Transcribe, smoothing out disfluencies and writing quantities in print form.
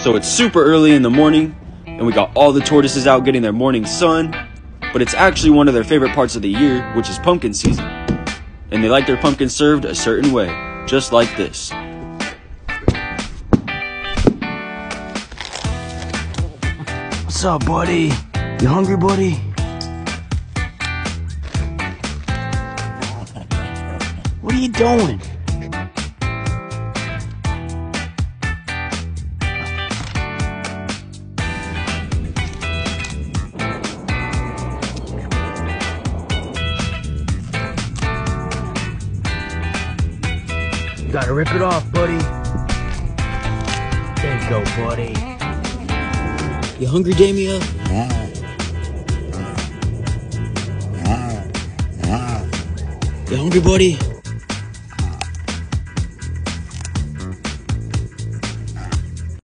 So it's super early in the morning, and we got all the tortoises out getting their morning sun, but it's actually one of their favorite parts of the year, which is pumpkin season. And they like their pumpkin served a certain way, just like this. What's up, buddy? You hungry, buddy? What are you doing? You gotta rip it off, buddy. There you go, buddy. You hungry, Damien? You hungry, buddy?